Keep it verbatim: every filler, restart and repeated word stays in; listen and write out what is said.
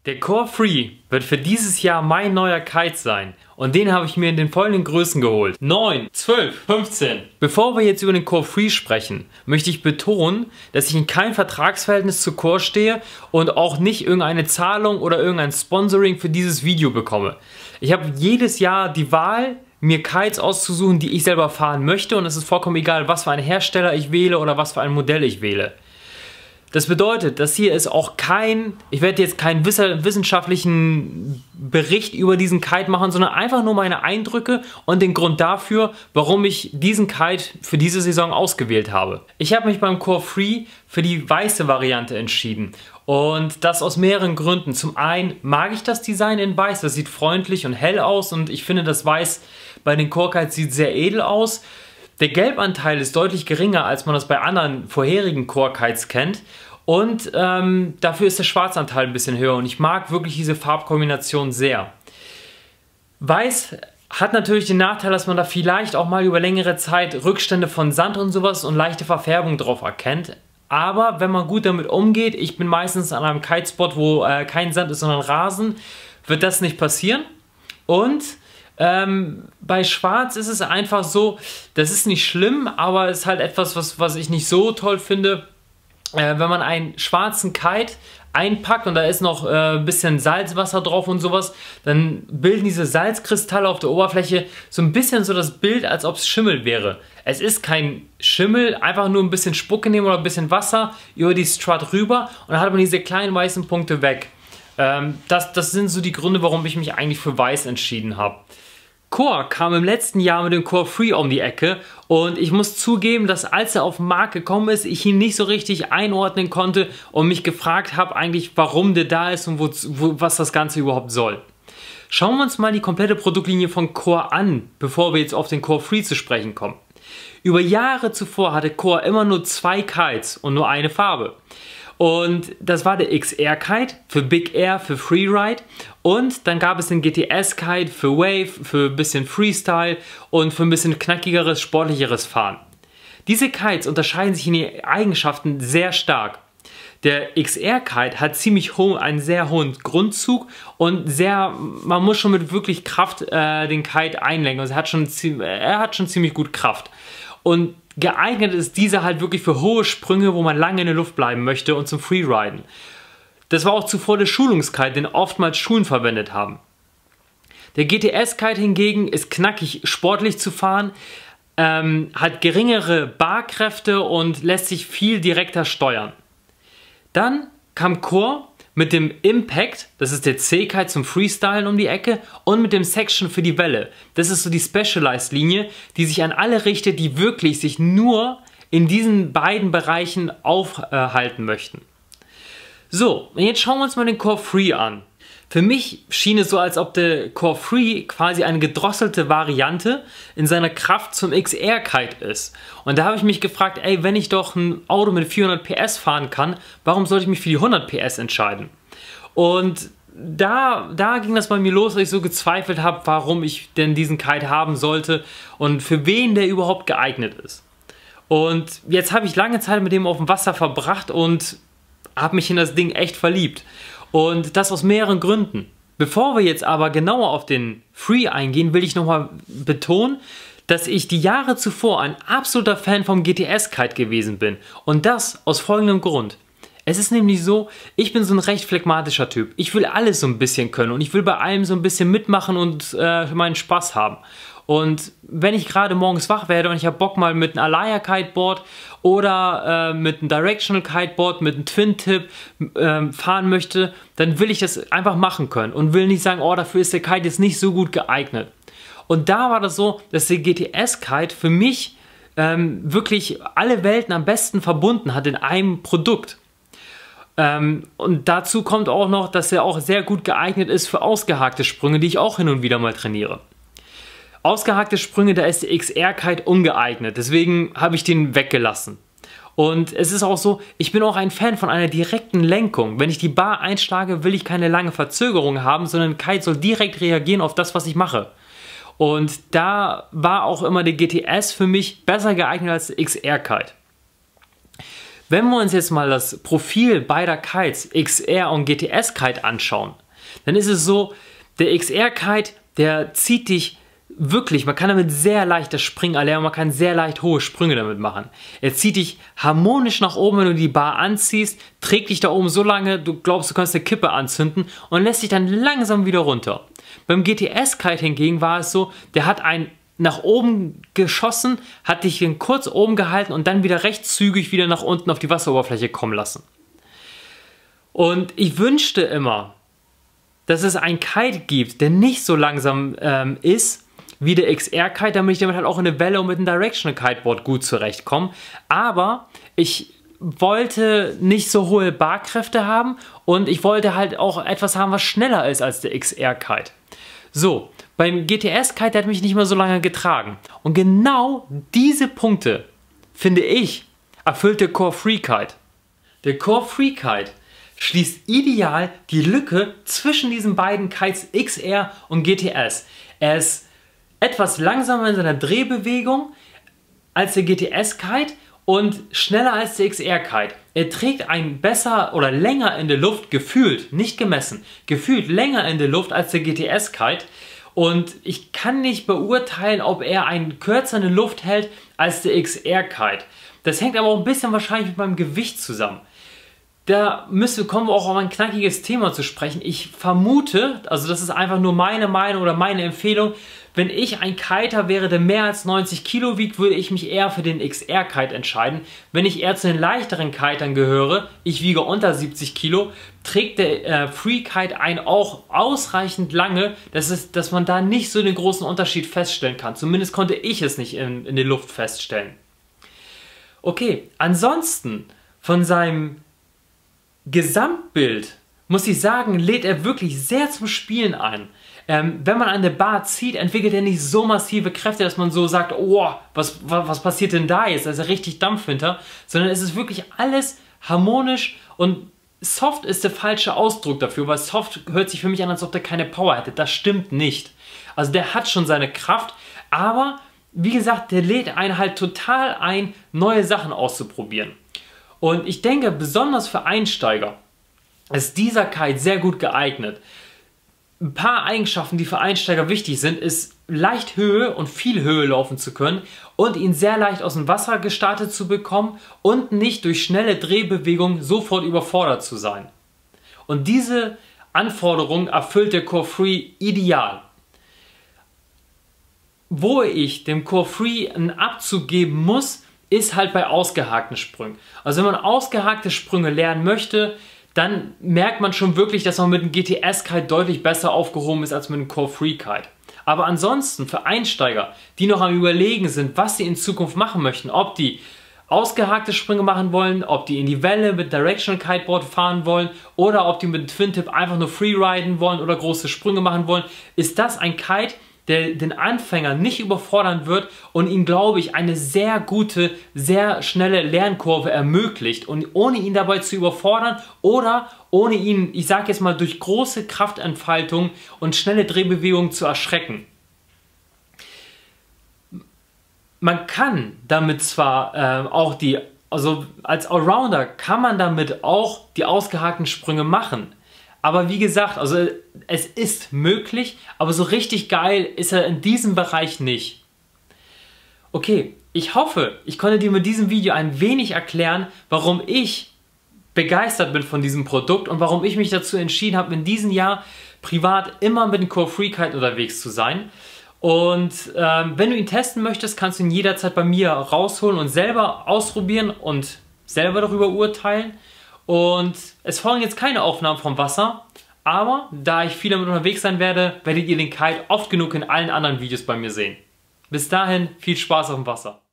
Der Core Free wird für dieses Jahr mein neuer Kite sein und den habe ich mir in den folgenden Größen geholt. neun, zwölf, fünfzehn. Bevor wir jetzt über den Core Free sprechen, möchte ich betonen, dass ich in keinem Vertragsverhältnis zu Core stehe und auch nicht irgendeine Zahlung oder irgendein Sponsoring für dieses Video bekomme. Ich habe jedes Jahr die Wahl, mir Kites auszusuchen, die ich selber fahren möchte, und es ist vollkommen egal, was für einen Hersteller ich wähle oder was für ein Modell ich wähle. Das bedeutet, das hier ist auch kein, ich werde jetzt keinen wissenschaftlichen Bericht über diesen Kite machen, sondern einfach nur meine Eindrücke und den Grund dafür, warum ich diesen Kite für diese Saison ausgewählt habe. Ich habe mich beim Core Free für die weiße Variante entschieden. Und das aus mehreren Gründen. Zum einen mag ich das Design in weiß, das sieht freundlich und hell aus und ich finde, das Weiß bei den Core Kites sieht sehr edel aus. Der Gelbanteil ist deutlich geringer, als man das bei anderen vorherigen Core Kites kennt. Und ähm, dafür ist der Schwarzanteil ein bisschen höher und ich mag wirklich diese Farbkombination sehr. Weiß hat natürlich den Nachteil, dass man da vielleicht auch mal über längere Zeit Rückstände von Sand und sowas und leichte Verfärbung drauf erkennt. Aber wenn man gut damit umgeht, ich bin meistens an einem Kitespot, wo äh, kein Sand ist, sondern Rasen, wird das nicht passieren. Und Ähm, bei Schwarz ist es einfach so, das ist nicht schlimm, aber es ist halt etwas, was, was ich nicht so toll finde, äh, wenn man einen schwarzen Kite einpackt und da ist noch äh, ein bisschen Salzwasser drauf und sowas, dann bilden diese Salzkristalle auf der Oberfläche so ein bisschen so das Bild, als ob es Schimmel wäre. Es ist kein Schimmel, einfach nur ein bisschen Spucke nehmen oder ein bisschen Wasser über die Strut rüber und dann hat man diese kleinen weißen Punkte weg. Ähm, das, das sind so die Gründe, warum ich mich eigentlich für Weiß entschieden habe. Core kam im letzten Jahr mit dem Core Free um die Ecke und ich muss zugeben, dass als er auf den Markt gekommen ist, ich ihn nicht so richtig einordnen konnte und mich gefragt habe eigentlich, warum der da ist und wo, wo, was das Ganze überhaupt soll. Schauen wir uns mal die komplette Produktlinie von Core an, bevor wir jetzt auf den Core Free zu sprechen kommen. Über Jahre zuvor hatte Core immer nur zwei Kites und nur eine Farbe. Und das war der X R Kite für Big Air, für Freeride, und dann gab es den G T S Kite für Wave, für ein bisschen Freestyle und für ein bisschen knackigeres, sportlicheres Fahren. Diese Kites unterscheiden sich in ihren Eigenschaften sehr stark. Der X R Kite hat ziemlich hohen, einen sehr hohen Grundzug und sehr, man muss schon mit wirklich Kraft äh, den Kite einlenken. Also er hat schon, er hat schon ziemlich gut Kraft. Und geeignet ist dieser halt wirklich für hohe Sprünge, wo man lange in der Luft bleiben möchte, und zum Freeriden. Das war auch zuvor der Schulungskite, den oftmals Schulen verwendet haben. Der G T S Kite hingegen ist knackig sportlich zu fahren, ähm, hat geringere Barkräfte und lässt sich viel direkter steuern. Dann kam Core mit dem Impact, das ist der C-Kite zum Freestylen, um die Ecke, und mit dem Section für die Welle. Das ist so die Specialized-Linie, die sich an alle richtet, die wirklich sich nur in diesen beiden Bereichen aufhalten möchten. So, und jetzt schauen wir uns mal den Core Free an. Für mich schien es so, als ob der Core Free quasi eine gedrosselte Variante in seiner Kraft zum X R Kite ist. Und da habe ich mich gefragt, ey, wenn ich doch ein Auto mit vierhundert P S fahren kann, warum sollte ich mich für die hundert P S entscheiden? Und da, da ging das bei mir los, dass ich so gezweifelt habe, warum ich denn diesen Kite haben sollte und für wen der überhaupt geeignet ist. Und jetzt habe ich lange Zeit mit dem auf dem Wasser verbracht und habe mich in das Ding echt verliebt. Und das aus mehreren Gründen. Bevor wir jetzt aber genauer auf den Free eingehen, will ich nochmal betonen, dass ich die Jahre zuvor ein absoluter Fan vom G T S Kite gewesen bin. Und das aus folgendem Grund. Es ist nämlich so, ich bin so ein recht phlegmatischer Typ. Ich will alles so ein bisschen können und ich will bei allem so ein bisschen mitmachen und äh, meinen Spaß haben. Und wenn ich gerade morgens wach werde und ich habe Bock mal mit einem Alaya Kiteboard oder äh, mit einem Directional Kiteboard, mit einem Twin-Tip äh, fahren möchte, dann will ich das einfach machen können und will nicht sagen, oh, dafür ist der Kite jetzt nicht so gut geeignet. Und da war das so, dass der G T S Kite für mich ähm, wirklich alle Welten am besten verbunden hat in einem Produkt. Ähm, und dazu kommt auch noch, dass er auch sehr gut geeignet ist für ausgehakte Sprünge, die ich auch hin und wieder mal trainiere. Ausgehakte Sprünge, da ist der X R Kite ungeeignet, deswegen habe ich den weggelassen. Und es ist auch so, ich bin auch ein Fan von einer direkten Lenkung. Wenn ich die Bar einschlage, will ich keine lange Verzögerung haben, sondern der Kite soll direkt reagieren auf das, was ich mache. Und da war auch immer der G T S für mich besser geeignet als der X R Kite. Wenn wir uns jetzt mal das Profil beider Kites, X R und G T S Kite anschauen, dann ist es so, der X R Kite, der zieht dich wirklich, man kann damit sehr leicht das Springen erlernen, man kann sehr leicht hohe Sprünge damit machen. Er zieht dich harmonisch nach oben, wenn du die Bar anziehst, trägt dich da oben so lange, du glaubst, du kannst eine Kippe anzünden und lässt dich dann langsam wieder runter. Beim G T S Kite hingegen war es so, der hat einen nach oben geschossen, hat dich kurz oben gehalten und dann wieder recht zügig wieder nach unten auf die Wasseroberfläche kommen lassen. Und ich wünschte immer, dass es einen Kite gibt, der nicht so langsam ähm, ist wie der X R Kite, damit ich damit halt auch in der Welle und mit dem Directional Kiteboard gut zurechtkomme. Aber ich wollte nicht so hohe Barkräfte haben und ich wollte halt auch etwas haben, was schneller ist als der X R Kite. So, beim G T S Kite, der hat mich nicht mehr so lange getragen. Und genau diese Punkte, finde ich, erfüllt der Core Free Kite. Der Core Free Kite schließt ideal die Lücke zwischen diesen beiden Kites X R und G T S. Er ist etwas langsamer in seiner Drehbewegung als der G T S Kite und schneller als der X R Kite. Er trägt einen besser oder länger in der Luft, gefühlt, nicht gemessen, gefühlt länger in der Luft als der G T S Kite. Und ich kann nicht beurteilen, ob er einen kürzer in der Luft hält als der X R Kite. Das hängt aber auch ein bisschen wahrscheinlich mit meinem Gewicht zusammen. Da müssen, kommen wir auch auf ein knackiges Thema zu sprechen. Ich vermute, also das ist einfach nur meine Meinung oder meine Empfehlung, wenn ich ein Kiter wäre, der mehr als neunzig Kilo wiegt, würde ich mich eher für den X R Kite entscheiden. Wenn ich eher zu den leichteren Kitern gehöre, ich wiege unter siebzig Kilo, trägt der äh, Free Kite einen auch ausreichend lange, dass, es, dass man da nicht so den großen Unterschied feststellen kann. Zumindest konnte ich es nicht in, in der Luft feststellen. Okay, ansonsten von seinem Gesamtbild muss ich sagen, lädt er wirklich sehr zum Spielen ein. Ähm, wenn man an der Bar zieht, entwickelt er nicht so massive Kräfte, dass man so sagt, oh, was, was, was passiert denn da jetzt? Da ist ja richtig Dampf hinter. Sondern es ist wirklich alles harmonisch und soft ist der falsche Ausdruck dafür, weil soft hört sich für mich an, als ob der keine Power hätte. Das stimmt nicht. Also der hat schon seine Kraft, aber wie gesagt, der lädt einen halt total ein, neue Sachen auszuprobieren. Und ich denke, besonders für Einsteiger ist dieser Kite sehr gut geeignet. Ein paar Eigenschaften, die für Einsteiger wichtig sind, ist leicht Höhe und viel Höhe laufen zu können und ihn sehr leicht aus dem Wasser gestartet zu bekommen und nicht durch schnelle Drehbewegungen sofort überfordert zu sein. Und diese Anforderung erfüllt der Core Free ideal. Wo ich dem Core Free einen Abzug geben muss, ist halt bei ausgehakten Sprüngen. Also wenn man ausgehakte Sprünge lernen möchte, dann merkt man schon wirklich, dass man mit dem G T S Kite deutlich besser aufgehoben ist als mit dem Core Free Kite. Aber ansonsten für Einsteiger, die noch am Überlegen sind, was sie in Zukunft machen möchten, ob die ausgehakte Sprünge machen wollen, ob die in die Welle mit Directional Kiteboard fahren wollen oder ob die mit Twin Tip einfach nur freeriden wollen oder große Sprünge machen wollen, ist das ein Kite, der den Anfänger nicht überfordern wird und ihm, glaube ich, eine sehr gute, sehr schnelle Lernkurve ermöglicht und ohne ihn dabei zu überfordern oder ohne ihn, ich sage jetzt mal, durch große Kraftentfaltung und schnelle Drehbewegungen zu erschrecken. Man kann damit zwar äh, auch die, also als Allrounder kann man damit auch die ausgehakten Sprünge machen. Aber wie gesagt, also es ist möglich, aber so richtig geil ist er in diesem Bereich nicht. Okay, ich hoffe, ich konnte dir mit diesem Video ein wenig erklären, warum ich begeistert bin von diesem Produkt und warum ich mich dazu entschieden habe, in diesem Jahr privat immer mit dem Core Free Kite unterwegs zu sein. Und ähm, wenn du ihn testen möchtest, kannst du ihn jederzeit bei mir rausholen und selber ausprobieren und selber darüber urteilen. Und es folgen jetzt keine Aufnahmen vom Wasser, aber da ich viel damit unterwegs sein werde, werdet ihr den Kite oft genug in allen anderen Videos bei mir sehen. Bis dahin, viel Spaß auf dem Wasser.